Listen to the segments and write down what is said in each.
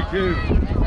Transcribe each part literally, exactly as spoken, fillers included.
two.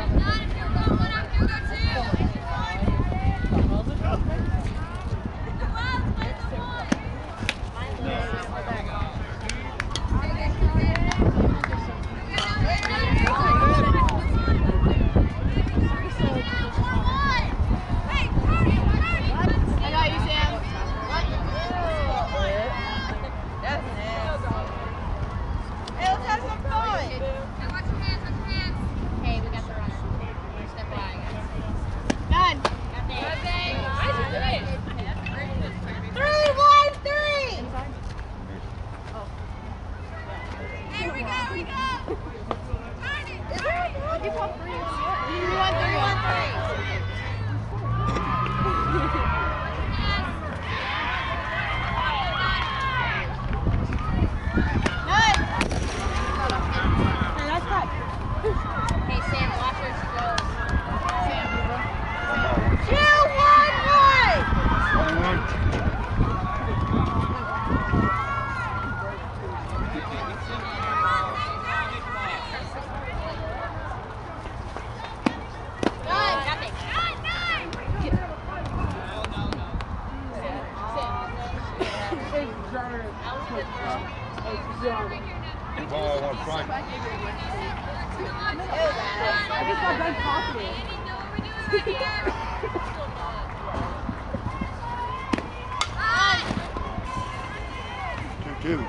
Two.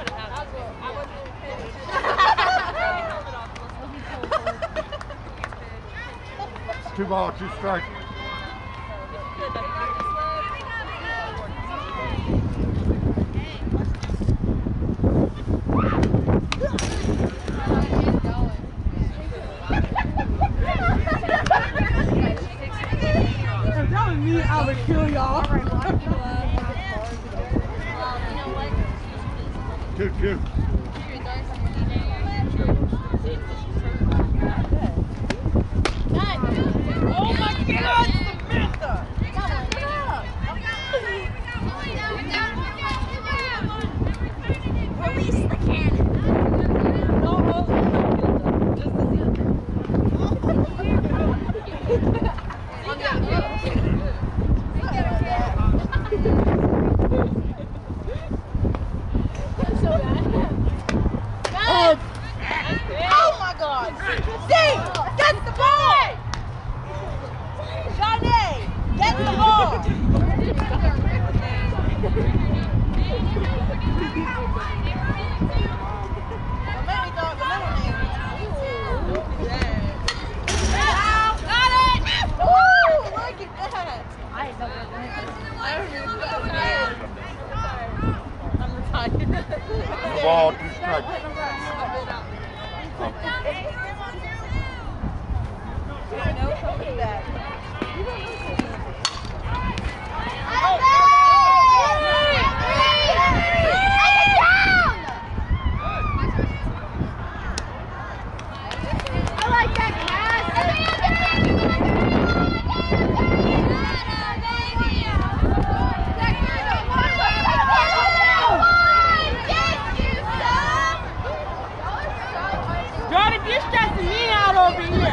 Two ball, two strike. If that was me, I would kill y'all. Two, two. Oh my God, Samantha! Release the cannon. No, no, no. Just as you. Oh my God! Steve, get the ball! Johnny, get the ball! Got it! Woo! Look at that! I'm retired. Two ball, two strikes. Jordan, you're stressing me out over here.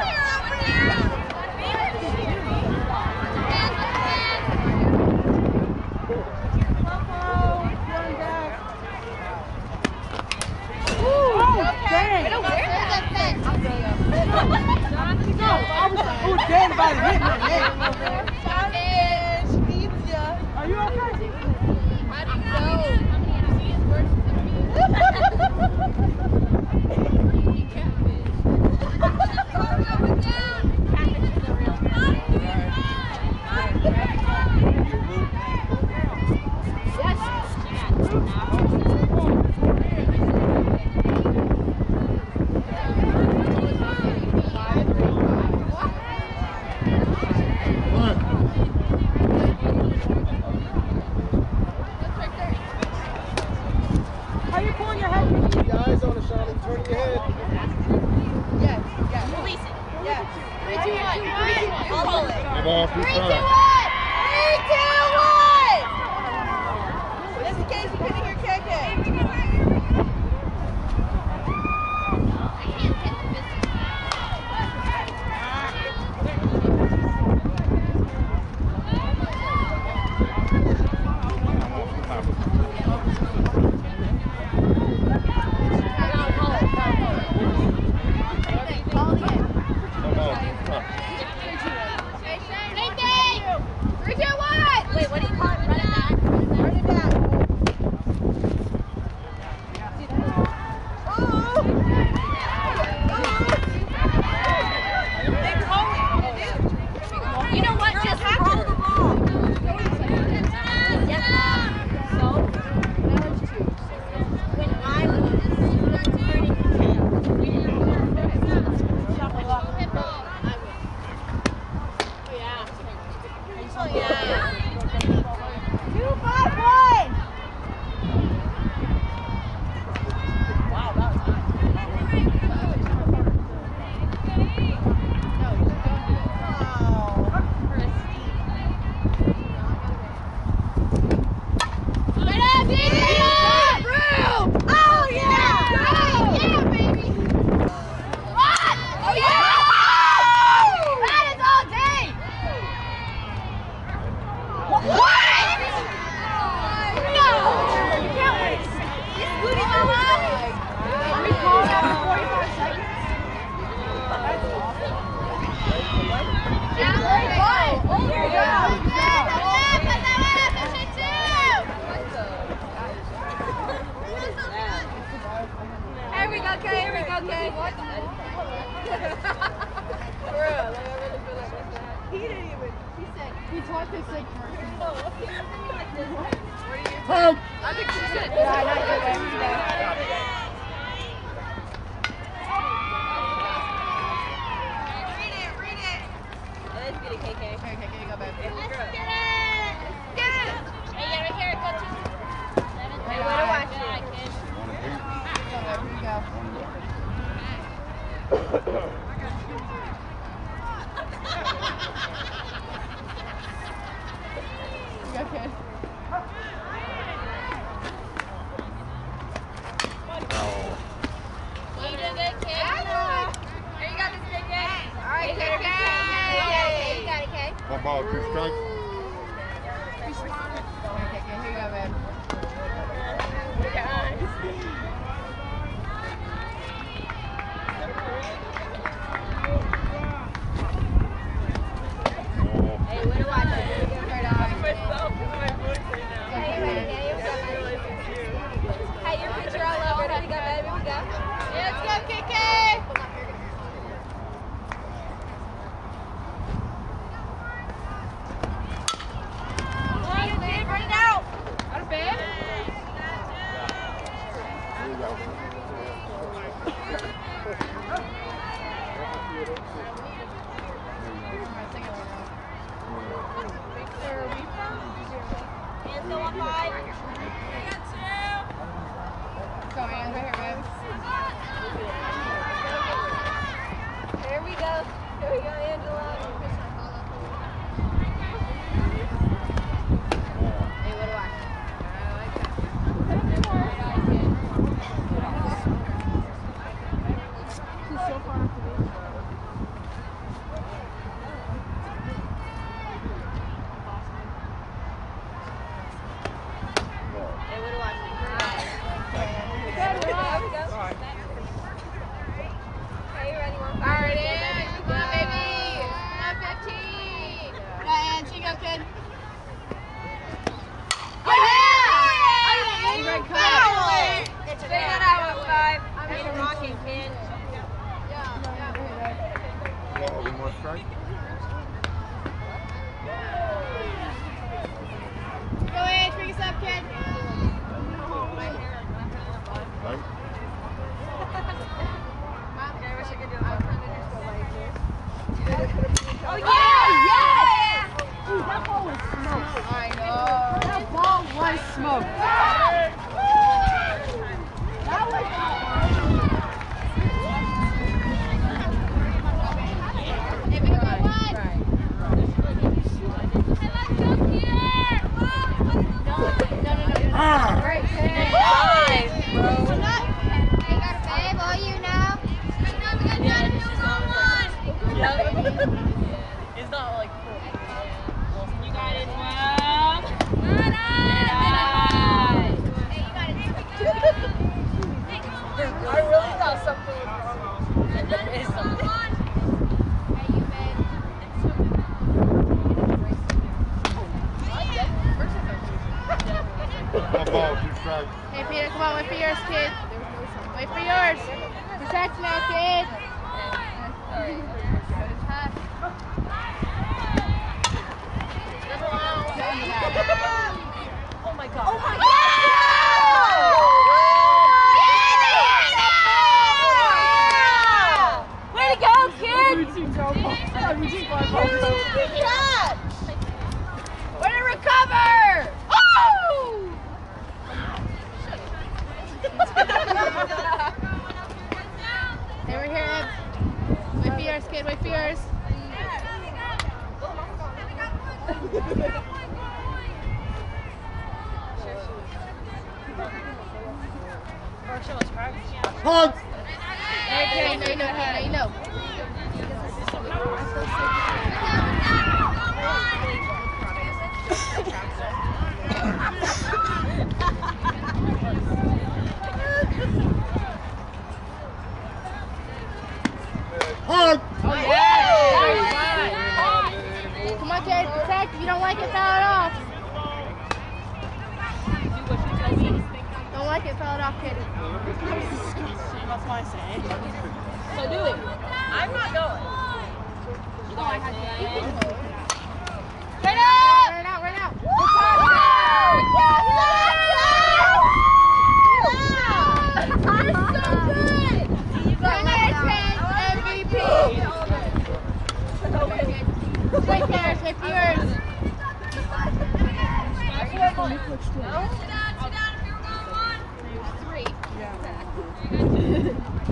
Oh, damn, about to hit my head. Are you okay? I don't know. Are you pulling your head? Keep your eyes on it, Sean. Turn your head. Yes, yes. Release it. Yes. Three, two, one. Three, two, one. I'll hold it. Two ball, two Three, two, strikes. one. Three, two, one. Just in case you couldn't hear K K. Okay, here we go, Kay. For real, like, I really feel like that's that. He didn't even. He said. He taught this like person. Help! I think she said. Yeah, I know. Yeah. Read it, read it. Let's get it, K K. Okay, okay, here you go, babe. Let's get it. Get it. Hey, yeah, right here, coach. Hey, way to watch it. Here you go. You go, kid. You doing good, kid? There you go, Miss K K. All right, K K. Okay, you got it, Kay. One ball, two strikes. Okay, okay, here you go, babe. Hey, way to watch it. Right on. Hey, hey, your picture all over. There we go, baby. Here we go. Yeah, let's go, K K. Bring it out. Out of bed? There you go. Hands go on high. Go, man. Right here, babe. There we go. There we go, Angela. Hey, what do I? He's so far off the beach. Hey, what do I? Good, There Rob. we go. Hey, you ready? One, All right, in. Come on, baby. One fifteen. Go ahead. She go, kid. Oh, yeah! Red Oh, card. it's a bad out of five. I'm in a rocking pin. Ball, one more strike. Go ahead. Bring us up, kid. Right? Oh, yeah! Yeah! Dude, that ball was smoked. I know. That ball was smoked. That was. Hey, we got one. Hey, let's go here! No, no, no, no. Ah! Great kid. Nice, bro. You got a babe, all you know? Yeah, it's just on one. Yeah. It's not like full. You got it, well. Good eye. Hey, you got it. I really thought something was wrong. There is something. Hey, you babe. One ball, two strikes. Hey, Peter, come on. Wait for yours, kid. Wait for yours. Protect now, kid. Oh my god. Oh my god! Yeah! Way to go, kid! Way to recover! Oh! Hey, we're here, Ed. Wait for yours, kid. Wait for yours. Hunt! Hey, kid, now you know. Hey, now you know. Hunt! Oh, yeah. Come on, kid. Protect. If you don't like it, foul it off. Don't like it, foul it off, kid. That's why I say. So do it. I'm not going. You guys say. Right out! Right out, right out. M V P. Take yours, take yours. No? Sit down, sit down if you're going one. Three. Yeah.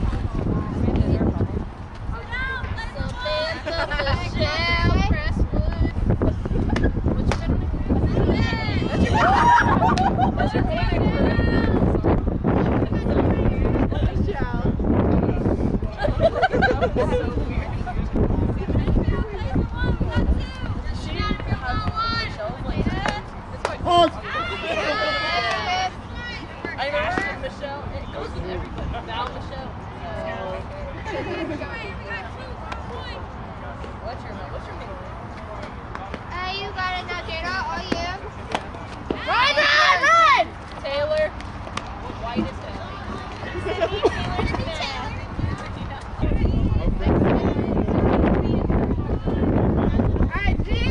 What's your favorite? I remember Michelle, it goes with everything. Val Michelle. What's your what's your favorite? Hey, you got it now, Jada. All you. Run, run, run! Taylor. White as hell. Alright, G!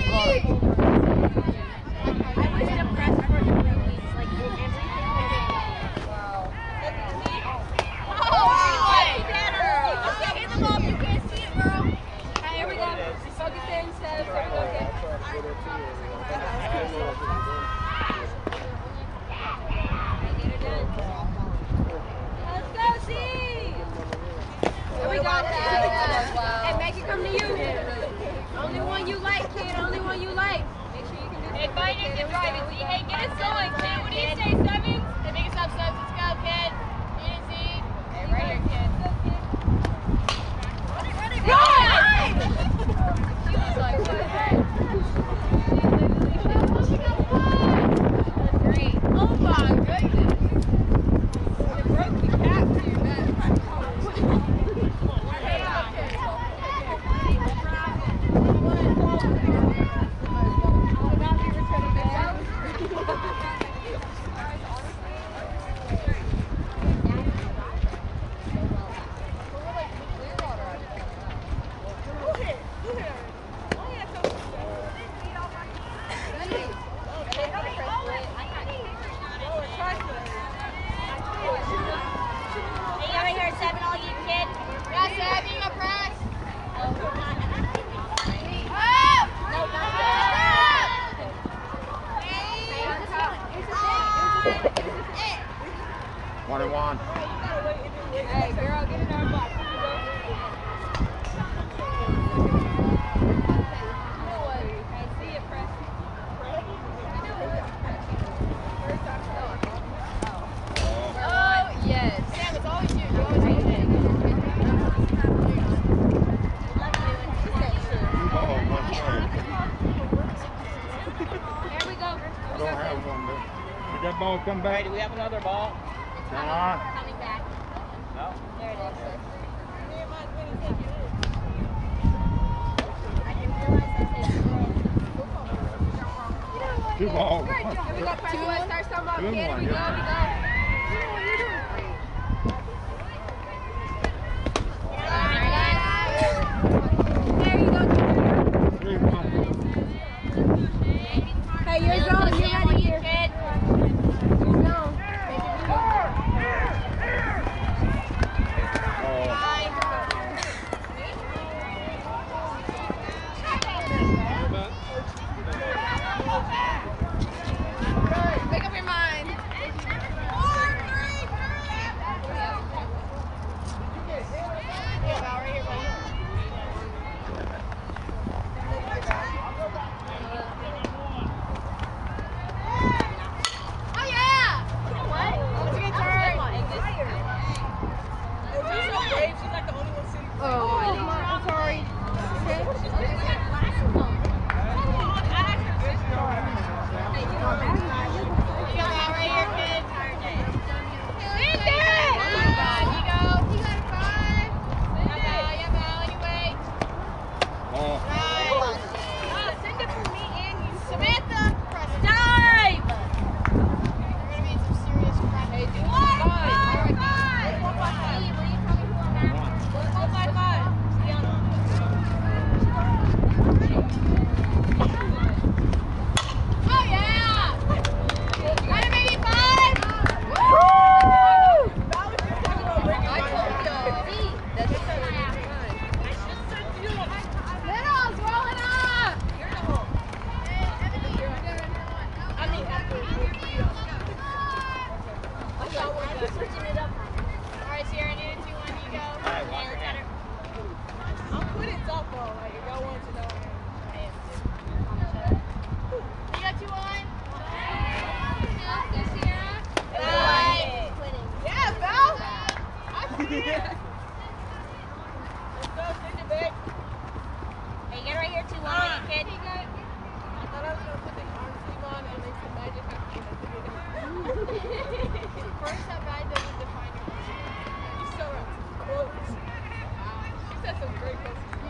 Hey, get us going, kid. What do you say, sevens? Hey, make us up, sevens. Let's go, kid. Easy. Hey, right here, kid. Run it, run it, run it! She was like, great. Oh my goodness. You broke your cap to your back. twenty-one. Hey, girl, get in our box. See it, press. Oh, yes. Sam, it's always you. You always do it. Oh, one third. Here we go. I don't have one, but did that ball come Hey, back? do we have another ball? Nah. Coming back. No. There it is. Two balls. Here we go, press one, start some ball, Two kid. Here one, we go, yeah. we go. There you go. Three one. Hey, you're zone. You're ready here. Kid. You're zone. Make up your mind. Oh yeah! What? Let's get turned. She's so brave. She's like the only one sitting. Oh, I'm sorry. Hey, do it.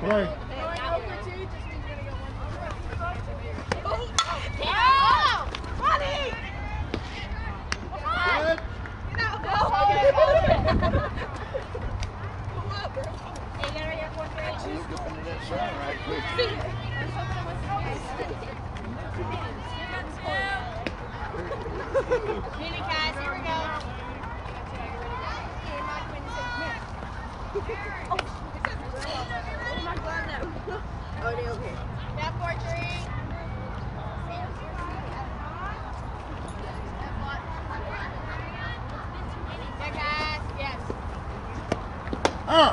play. Mini guys, here we go. That portrait. Yeah, guys. Yes. Ah!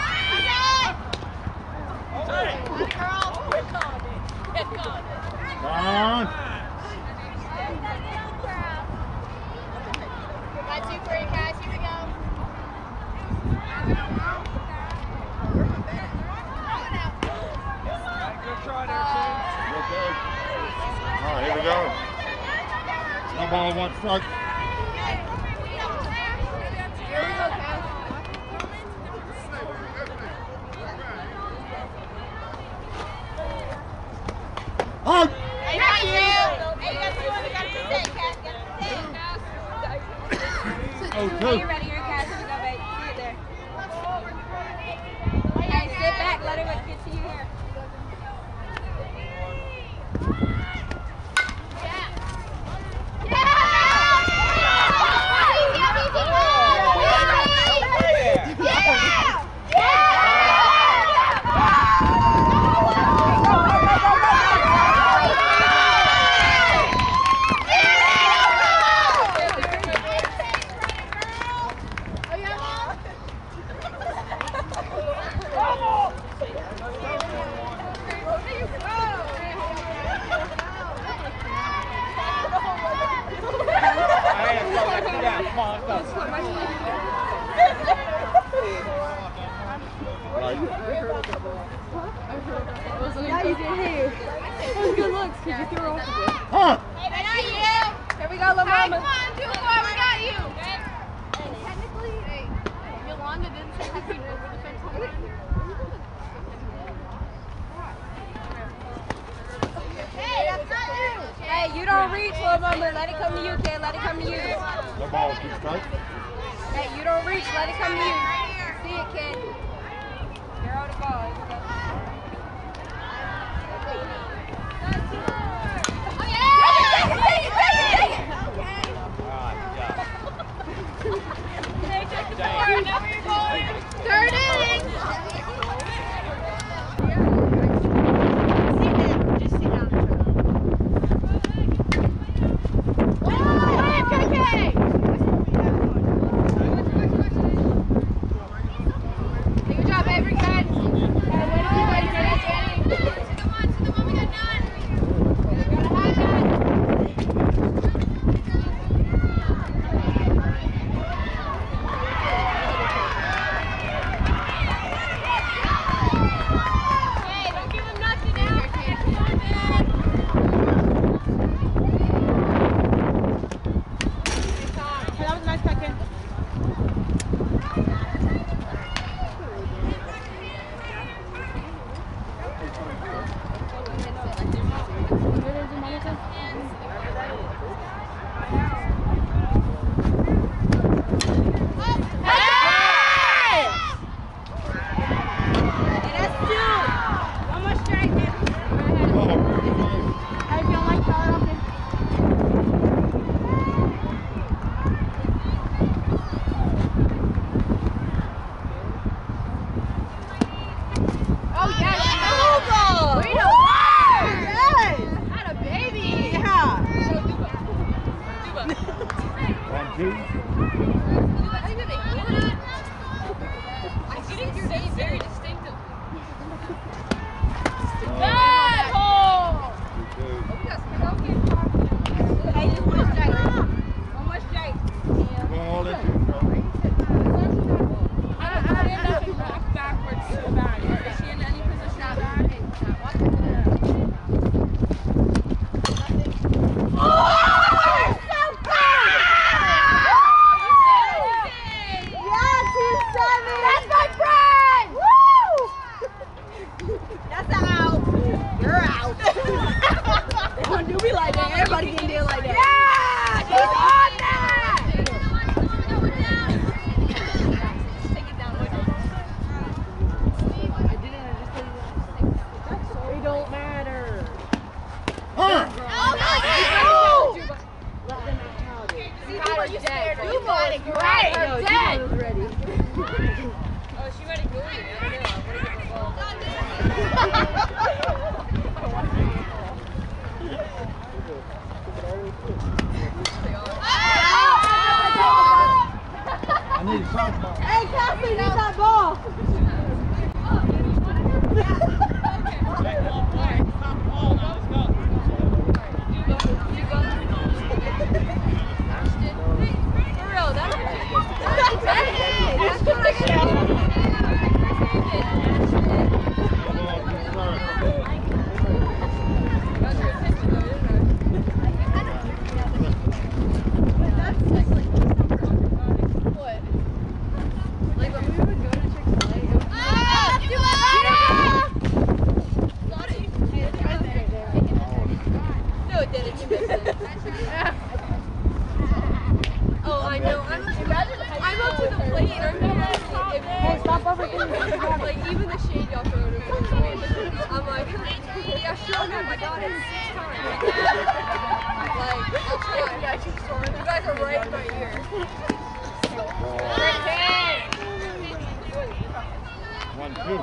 On. Got two for you guys. Here we go. Good try there, too. Okay. All right, here we go. No ball, one strike. On. Hey, not you. Hey, you got two on the got to sit, Cat. Got to sit. Oh, Are two. you ready? Here, Cat. Here we go, babe. Sit there. Hey, sit back. Let her get to you here. Right. Now you did here. That was good looks because you threw her off a bit. Huh? Hey, not you. Here we go, little Hey, mama. come on, two more. We got you. Technically, hey, Yolanda didn't say we could over the fence home run. Hey, that's not you. Hey, you don't reach, little mama. Let it come to you, kid. Let it come to you. No ball, two strikes. Hey, you don't reach. Let it come to you. See it, kid. You're on the ball. Here we go. Oh, yeah. Take it, take it, take it. Hey, check the board. Know where you're going. Third inning. Sit down. Just sit down. Oh, okay, okay. Good job, Avery. Good. Hey, way to keep ready for that, Danny. To the one, to the one. We got none. We got a high nine. Hey, don't give him nothing now. Come on, man. Hey, that was a nice cut, kid. One, two. I think your name's very distinctive. Uh, Bad hole! two, Hey, just one straight. One more straight. two. Ball and two strikes. I, I end up in rock backwards so bad. Is she in any position of that? Oh, so good! Like even the shade y'all throw to me. I'm like, yeah, sure, man. I got it six times. Like, I'll try. You guys are right in my ear. Great hit. One, two.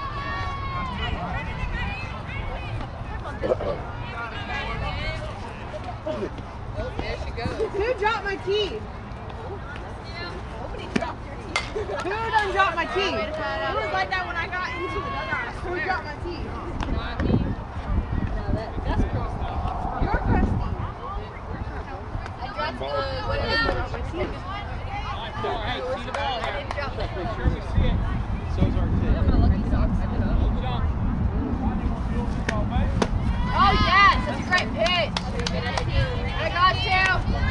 Oh, there she goes. Who dropped my key? Nobody dropped your teeth. Who done dropped my key? It was like that when I got into the dugout. Who dropped my key? Not me. No, that, that's crusty. You're crusty. I dropped the, what is it? Hey, see the ball I here. didn't drop Make it. sure we see it. So's our kid. My lucky socks. I did up. Jump. Oh, yes. That's a great pitch. I got you.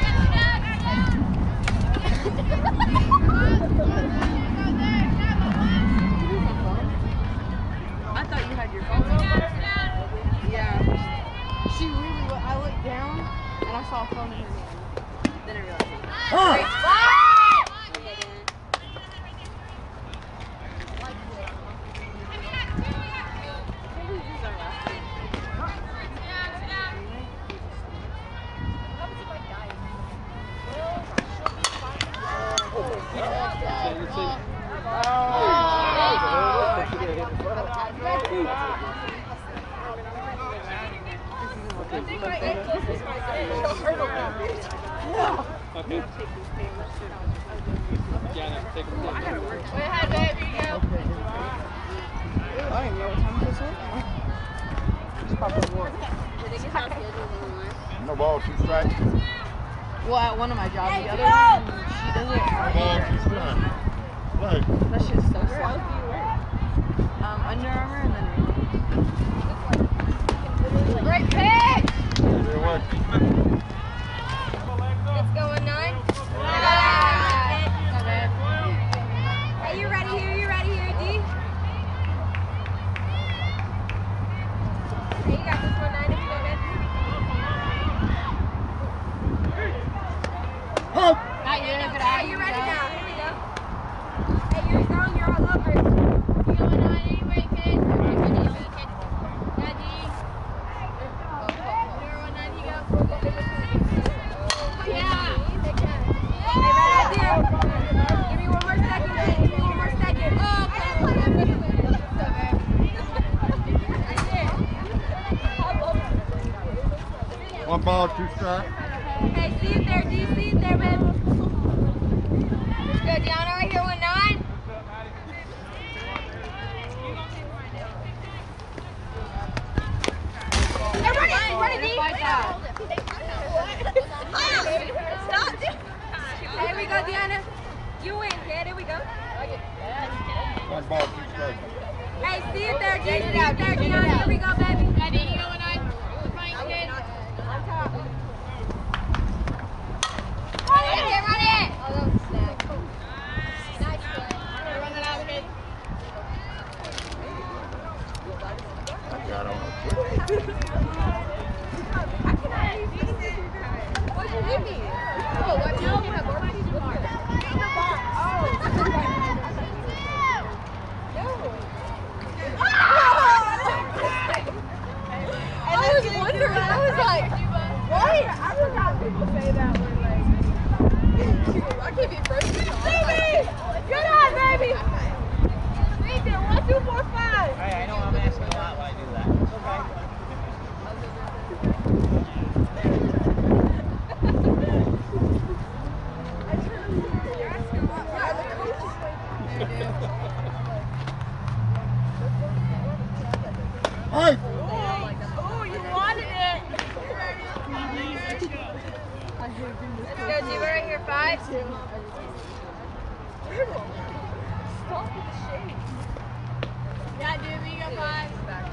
I thought you had your phone. Yeah. She really, I looked down and I saw a phone in her hand. Then I realized. Great spot. Okay. Janet, take a look. Go ahead, baby. Go. I don't even know what time this is. It's probably work. No ball, two strikes. Well, at one of my jobs, the other Hey, one, she does it. No ball, two strikes. Right. That shit's so slow. Um, Under Armour and then Great pitch. Zero one. It's going nine. Hey, you ready here? You ready here, D? Hey, you got this one nine if you go good. Up. Not you, good Hey, you ready now? Here we go. Hey, you're strong. You're all over. You going nine anyway, kid? Yeah, D. You're on nine. You go. Yeah. Hey, right out there. Give me one more second, kid. Give me one more second. Oh, okay. One ball, two strikes. Hey, see it there, D. See it there, babe. Good, Deanna, right here, one nine. Hey, run it, run it, D. Stop. There we go, Deanna. You win, kid. Here we go. One ball, two strikes. Hey, see it there, D. See it there, Deanna. Here we go, baby. Ready, you going on? Fine, kid. On top. Run it, kid, run it. Oh, that was a snap. Nice play. Run it out, kid. I got on a What's your name? Oh, what you looking at? Barbecue tomorrow. In the box. Oh. I was wondering. I was like, what? I forgot people say that when like, I can't be frozen. Baby! Good on, baby! Read there. One, two, four, five. Hey, I know I'm asking a lot why I do that. It's okay. Hey! Oh, you wanted it. Let's go, D. Right here, five. Stop with the shades. Yeah, dude, we got five.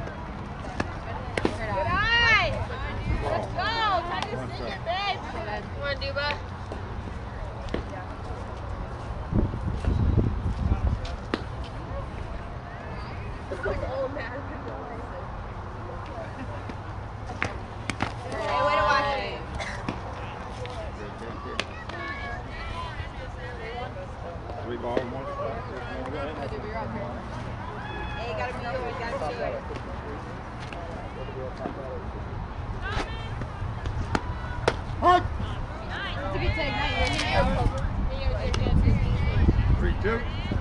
Good eye. Let's go. Time to sing it, babe. Come on, Duba. It's like all American. Hey, way to watch it. Three ball, one strike. I'll do be right. Hey, you gotta be yours, you gotta be yours. It's a good take, nice. Three, two.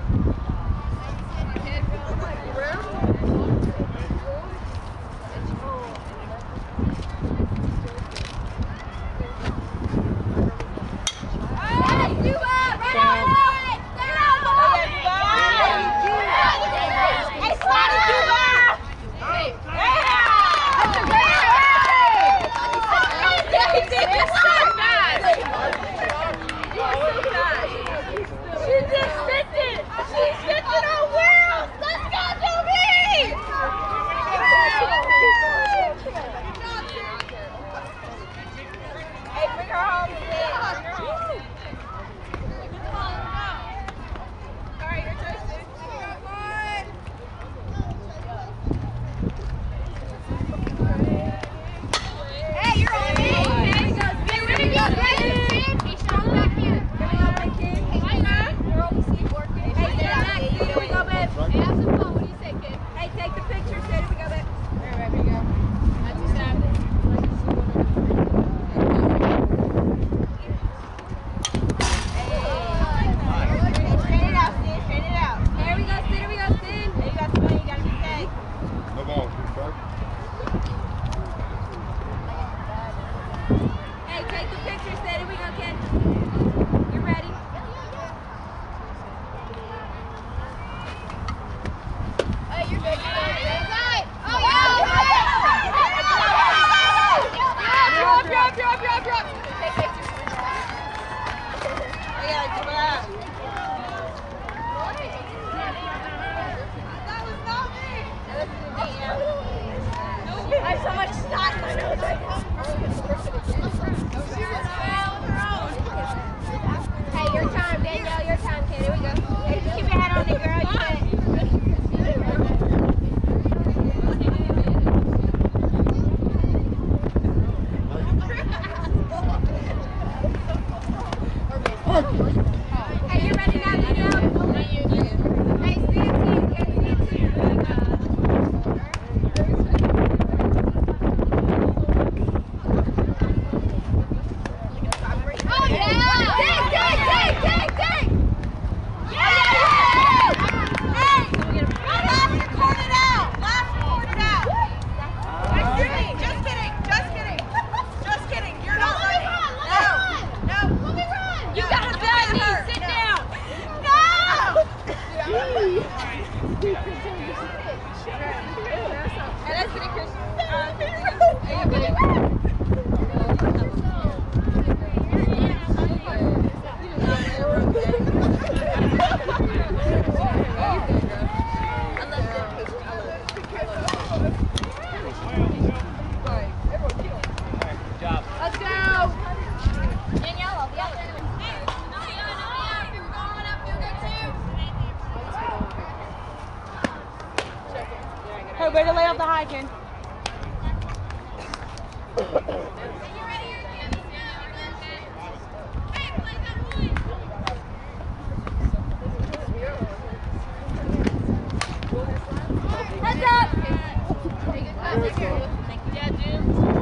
Way to lay off the high, Ken. Heads up! Yeah, June.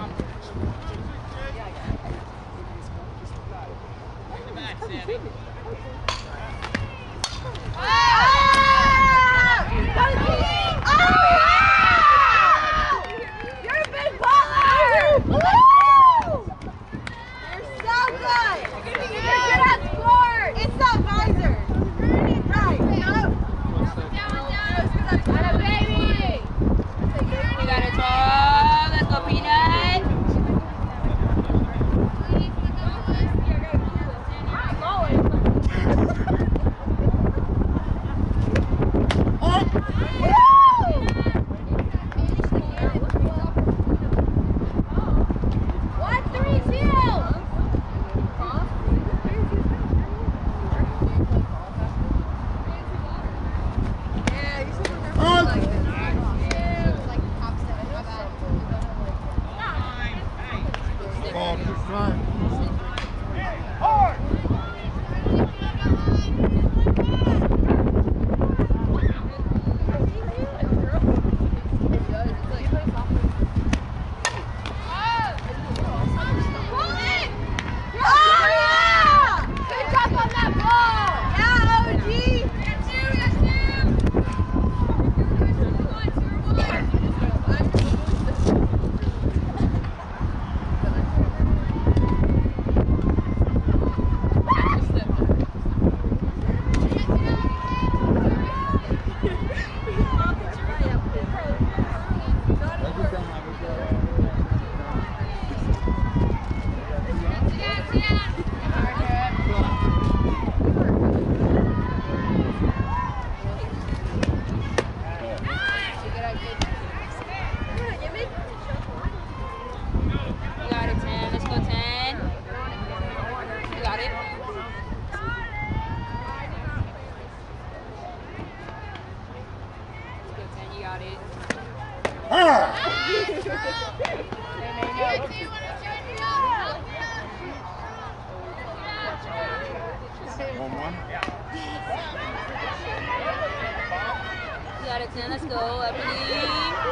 Let's go, I believe.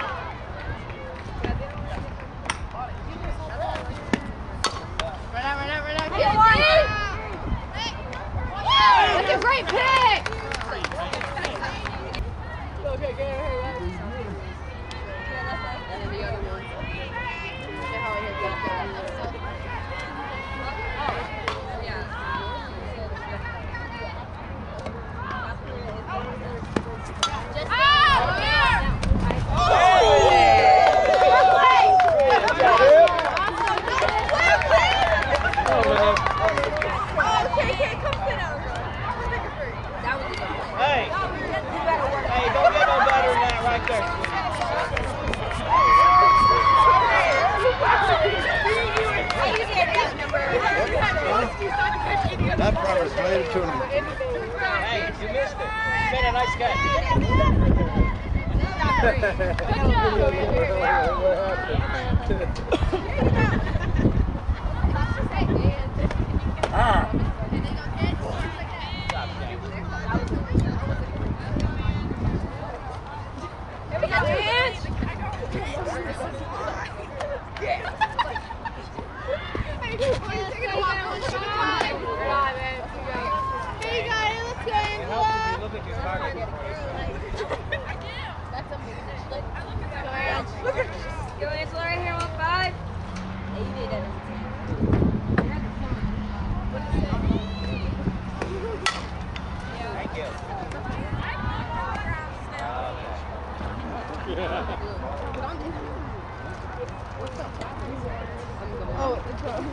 Run out, run out, run out. Get one! That's a great pick! Okay, get her, hurry up. And then the other one. Get Holly here, get that. That probably slated to him. Hey, you missed it. You made a nice catch. Ah. Go Angela right here, one five. Thank you. Oh, it's uh,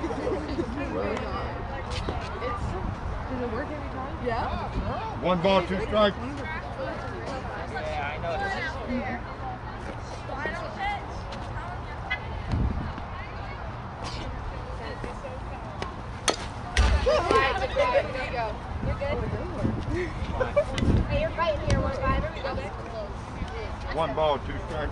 it's does it work every time? Yeah. One ball, two strikes. Yeah, I know this. Hey, you're fighting here, one five. One ball, two strikes.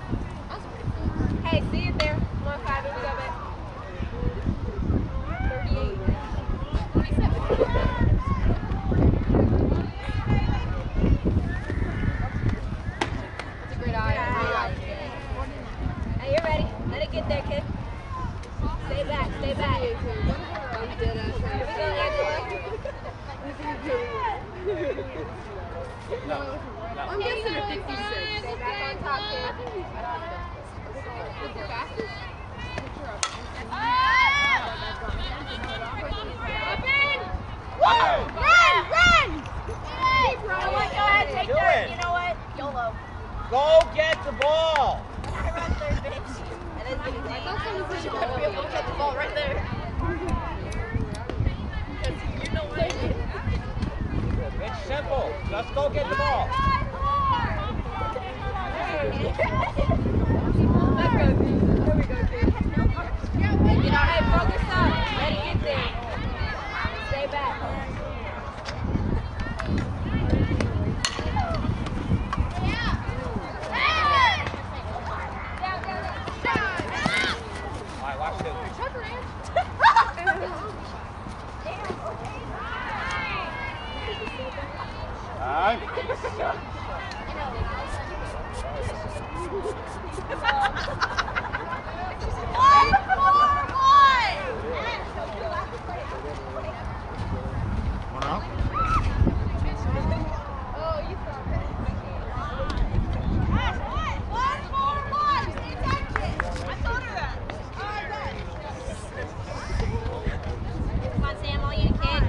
Hey, see it there. One five, here we go back. thirty-eight. forty-seven. That's a great eye. Hey, you're ready. Let it get there, kid. No. I'm guessing a fifty-six. Stay back on top, kid. What's the fastest? Run! Run! Hey, bro. You know what? Go ahead, take Do third. it. You know what? YOLO. Go get the ball. I run third, bitch. That is easy. I thought someone said you would be able to get the ball right there. You know what it is. It's simple. Just go get the ball. Let's go, T. There we go, T. Get our head focused up. Let it get there. Stay back. All right, watch this. Time. One out. Come on, Sam, all you can.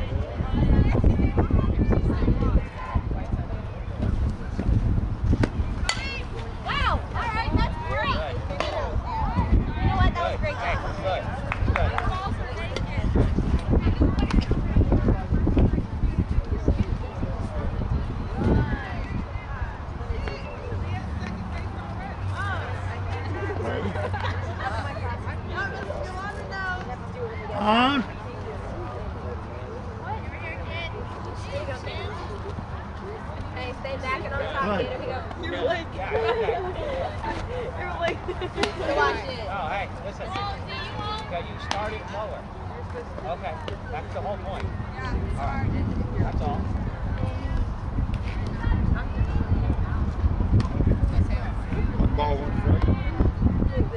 Wow! All right, that's great. You know what? That was a great Hey, job. good. Good. Ready? On. Hey, stay back and on top, Right. kid. Here we go. You're like, Yeah, okay. you're like. So watch it. Oh, hey, listen. Okay, you started lower. Okay, that's the whole point. All right, that's all. One ball, one strike.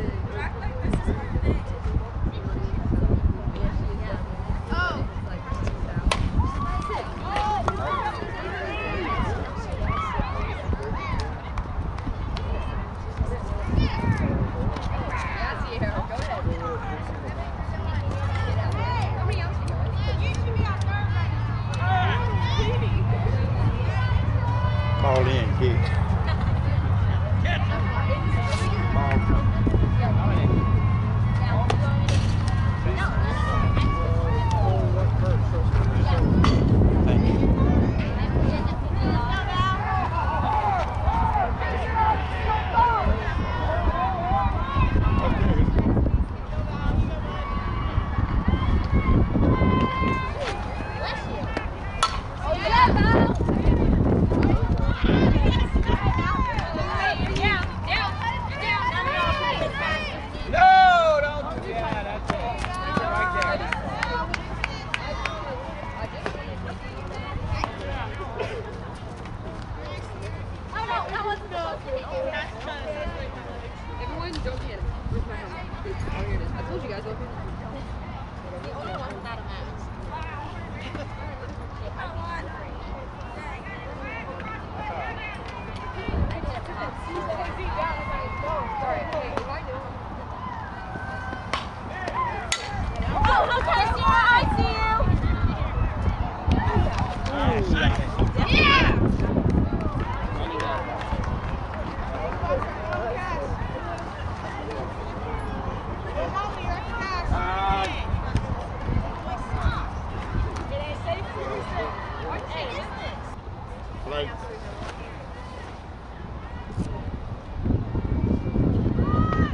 Call in, kid. Thank you. No, don't do that. That's it. Leave it right there. Everyone, don't get it. Where's my helmet? Oh, here it is. I told you guys, look. The only one without a mask. Sorry, hey, what do I do? Oh, okay, Sarah, I see Nice, got it. you. Yeah. Uh, Play.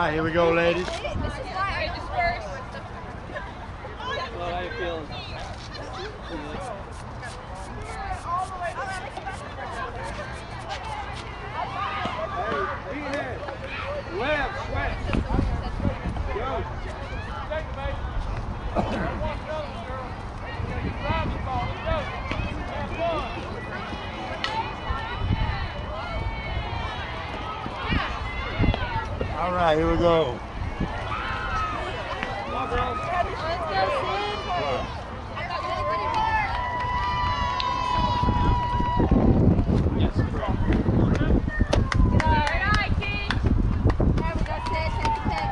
right, here we go, ladies. This is why I disperse. Well, how you feeling? Hey, be here. Left, sweat. Go. Take it, baby. One girl. Grab the ball. Let's go. That's one. All right, here we go. Come on, girls. Let's go, Sid. Yes, correct. Good eye, King. There we go, Sid. Take the pick.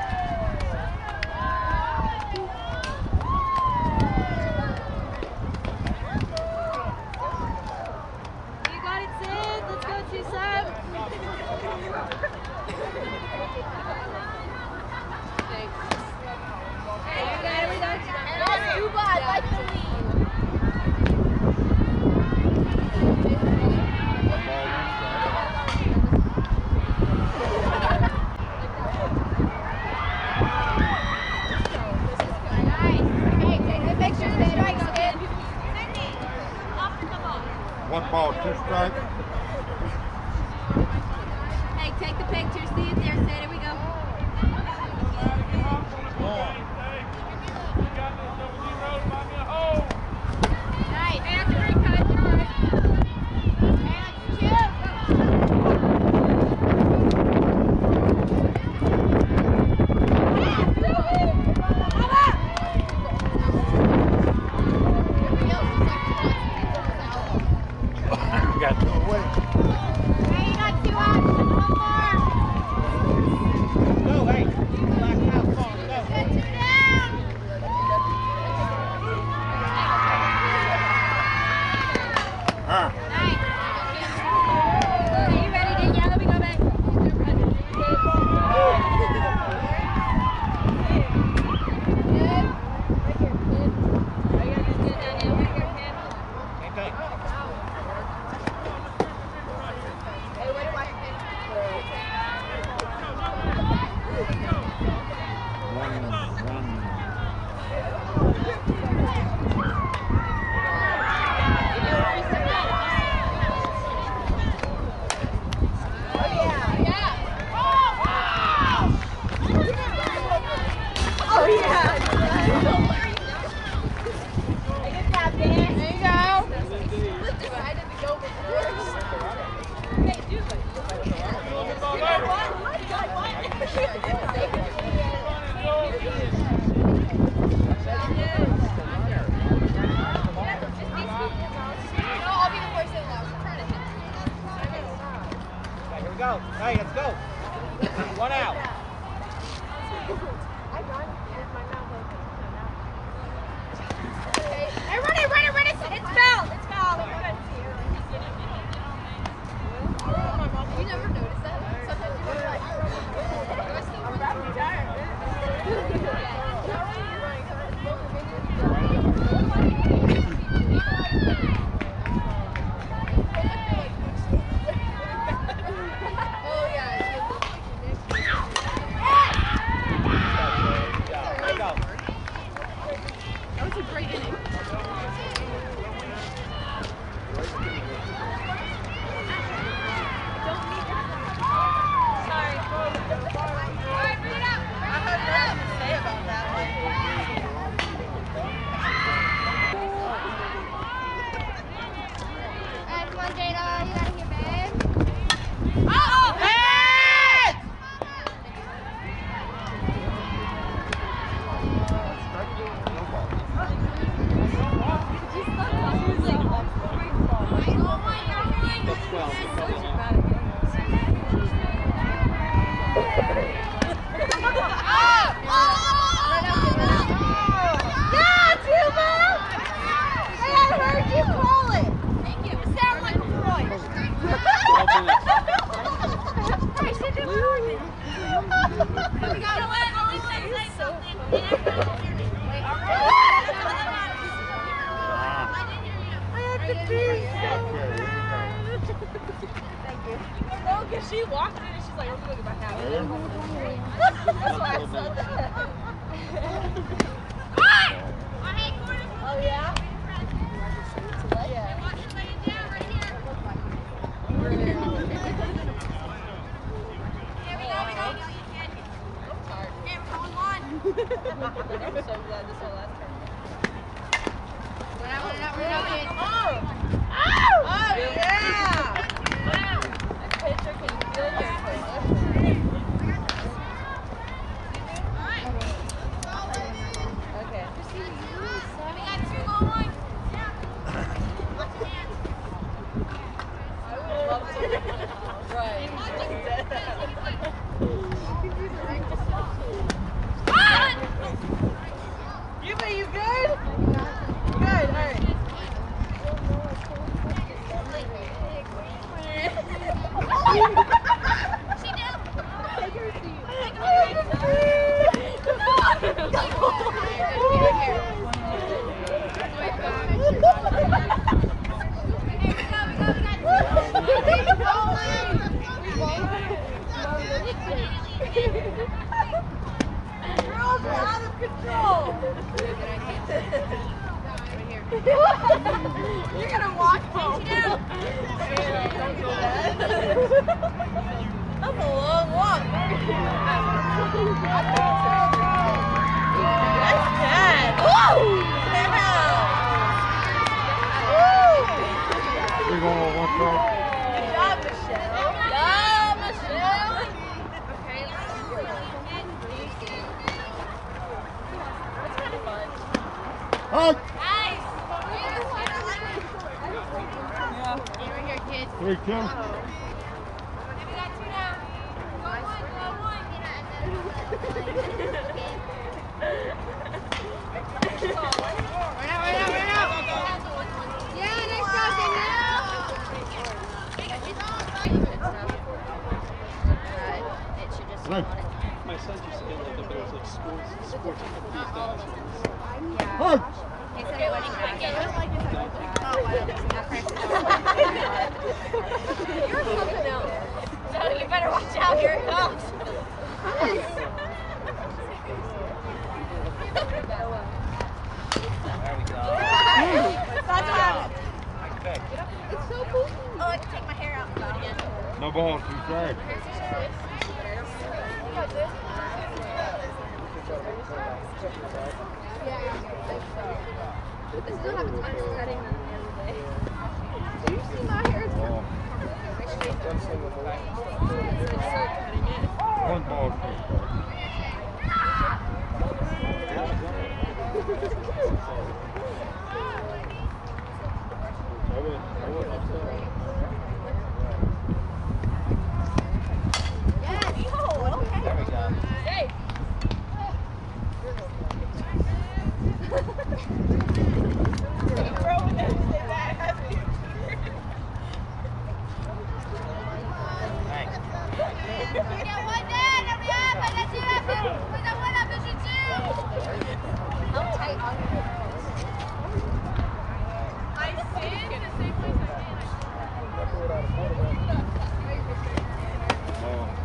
You got it, Sid. Let's go, two sub. Hey, you got it. We got you. And that's too bad. Like the lead. One ball, two strikes. Hey, take the picture. See it there, Sid. Here we go. Nice. Hey, that's a great cut. Hey, that's cute. You got two away. Hey, you got two out. One more. Go, hey. Black out, ball. Go. Get two down. Huh? Nice. Are you ready, Danielle? Let me go back. Same thing. One, one. Oh, yeah. There you go. Decided to go first. Hey, do it. I'll be the person that was trying to hit. Okay, here we go. Hey, let's go. One out. Hey, run it, run it, run it. It's foul. It's foul. You never noticed that? Sometimes you were like, I'm wrapping Oh, yeah. There you go. That was a great inning. Sorry. All right, bring it up. I have nothing to say about that one. Alright, come on, Jada. You got it here, babe. Uh-oh! Heads! That's twelve. She walked in and she's was like, I'm gonna get my hat. That's why I said that. Oh yeah? Yeah. I'm so glad this will last turn. We're not, we're not, we're not. Oh! Oh! Oh, yeah! Wow! That pitcher can feel their push. Okay. We got two goal lines. Watch your hands. I would love to. Right. You think you good? Good, alright. She did. Take her seat. Take her Girls are out of control. You're gonna walk home. Don't go bad. That's a long walk. That's bad. Woo! We're going on one side. Good job, Michelle. Yeah, Michelle. Okay. That's kind of fun. Hi. Nice. Yeah. Right here, kids. Three, two. We got two now. Go one, go one. Right out, right out, right out. Yeah, nice crossing now. It should just Right. My son used to get like a bit of like sports, sports activities down. Hi. They said it wasn't right. I don't like it. Oh, you're something else. So you better watch out. Here it comes. There we go. That's what Okay. it's so cool. Oh, I can take my hair out and go again. No ball, two strikes. This is what happens when I'm setting them every day. Do you see my hair? One ball, two Yes. Oh, okay. There we go. Hey. Thanks. How tight are you? I sit in the same place I did. ball.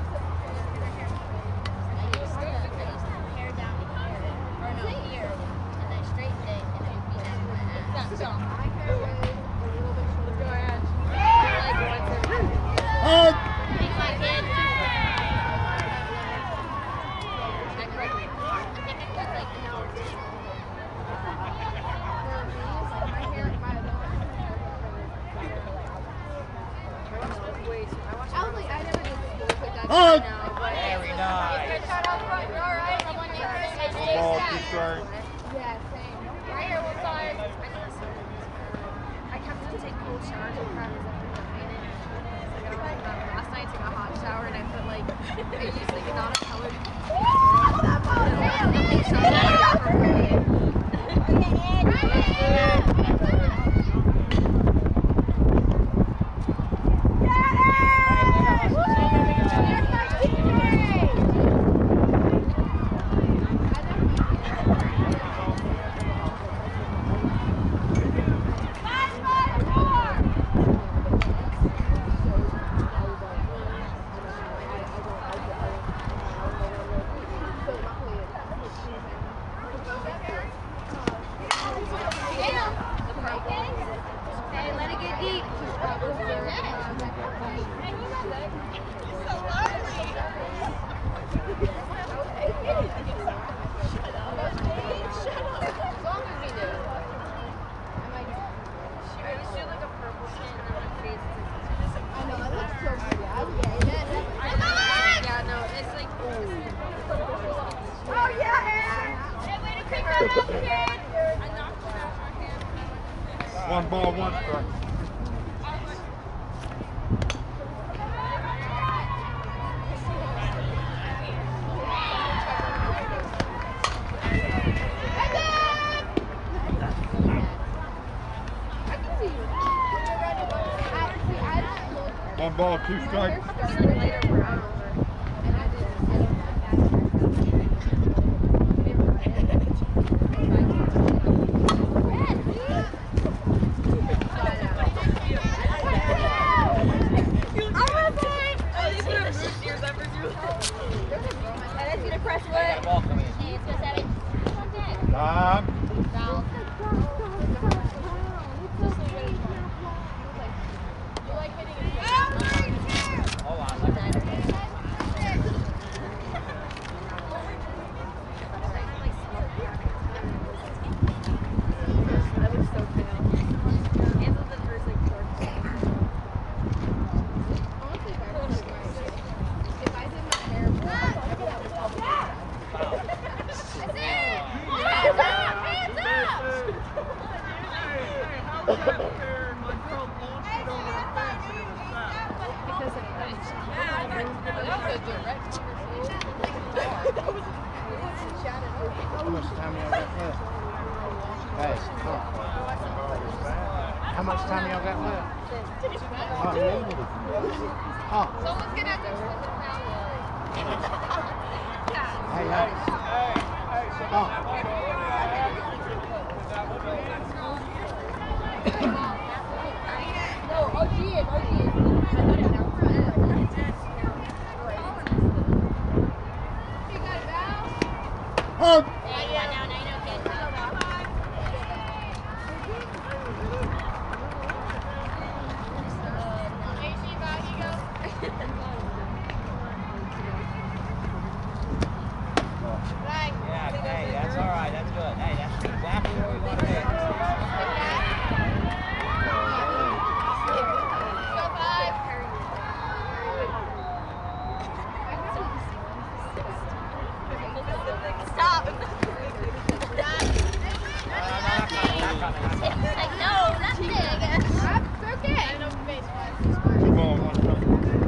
Oh! Very nice. One ball, two strikes. Yeah, same. Right here, one side. I kept to take cold showers and practice after the painting. Last night I took a hot shower and I put like, I used like not a colored. One ball, one strike. One ball, two strikes. Time. How much time y'all got left? Hey, huh? How much time y'all got left? Oh, huh? Someone's gonna have to Hey, hey. Huh? No, O G it, O G it. You got it now? Oh. Yeah, yeah, now, now you know, kid. Hey, Shiva, here you go. Right. Yeah, hey, that's all right. That's good. Hey, that's exactly what we want to do. Go five. Stop. It's like, no, that's big. That's okay. Two ball, one strike.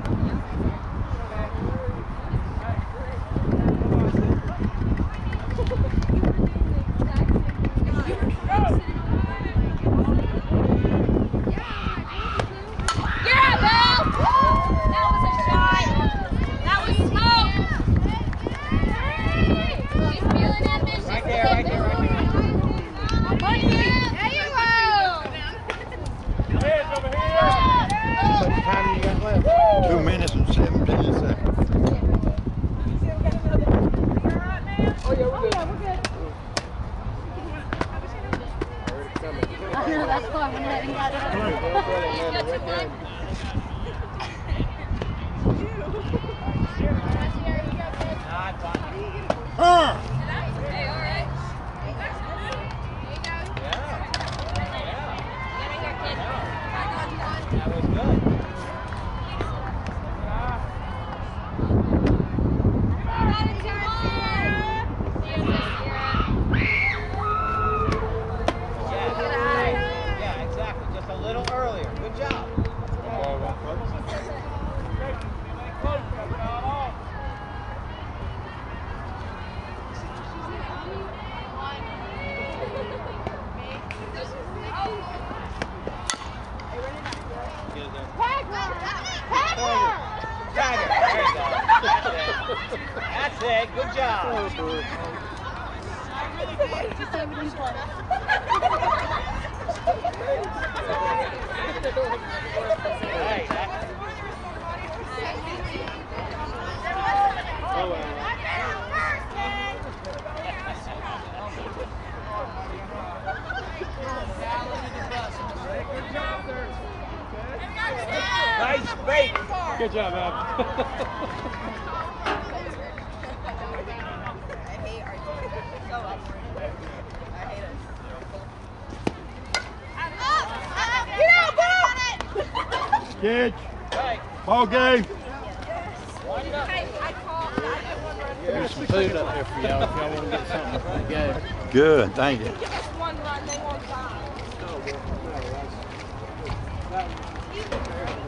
Yeah, Belle! That was a shot. That was smoke. She's feeling ambitious. Right there, right there, right there. There you go. Hands over here. How much time you got left? Two minutes and seventeen seconds. That's fun. When you got it. Not fun. Huh? Hey, all right. That was good. Yeah. Yeah, exactly. Just a little earlier. Good job. One ball, one strike. Tiger. There you go. That's it. That's it. Good job. Hey, that, nice fake. Good job, Ab. Catch. Right. Ball game. There's some food up there for y'all if y'all want to get something before we go. Good, thank you. One run, they won't stop. That